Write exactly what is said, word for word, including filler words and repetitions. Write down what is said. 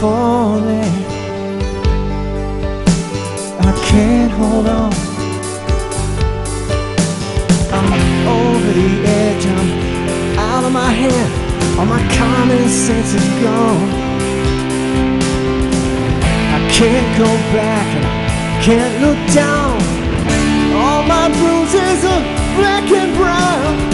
falling. I can't hold on. I'm over the edge, I'm out of my head. All my common sense is gone. I can't go back and I can't look down. All my bruises are black and brown.